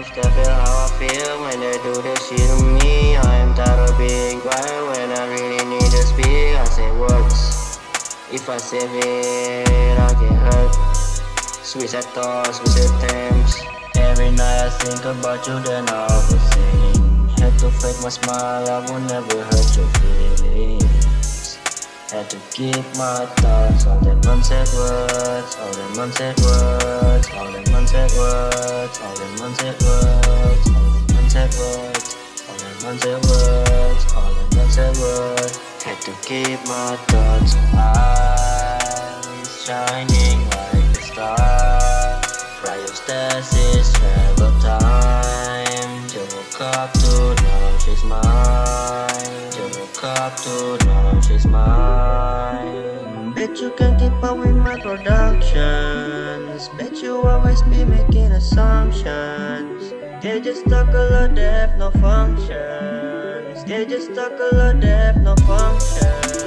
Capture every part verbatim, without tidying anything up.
wish they feel how I feel when they do this shit to me. I am tired of being quiet when I really need to speak. I say words, if I say it, I get hurt. Suicide thoughts, suicide attempts. Every night I think about you, then I overthink. Had to fake my smile, I would never hurt your feelings. Had to keep my thoughts, all them unsaid words, all them unsaid words, all them unsaid words, all them unsaid words, all them unsaid words, all them unsaid words, all them unsaid words. Had to keep my thoughts, eyes shining like a star. Cryostasis, travel time. To woke up to know she's mine. To woke up to know she's mine. Bet you can keep up with my productions. Bet you always be making assumptions. They just talk a lot, they have no functions. They just talk a lot, they have no functions.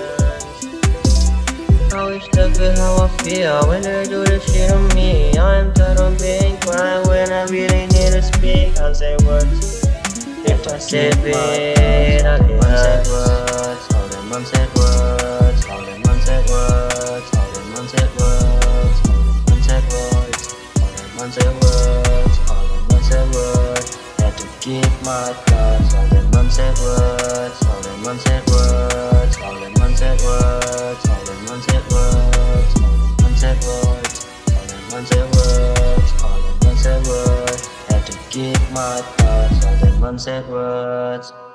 I wish they feel how I feel when they do this shit on me. I'm tired of being quiet when I really need to speak. I'll say words, if I say it, I'll get unsaid words. All them unsaid words, all them unsaid words, all them unsaid words, all them unsaid words, all them unsaid words, all them unsaid words. Had to keep my thoughts, all them unsaid words, all them unsaid words, all them unsaid words, all them unsaid words, all them unsaid words, all them unsaid words, all them unsaid words. Had to keep my thoughts, all them unsaid words.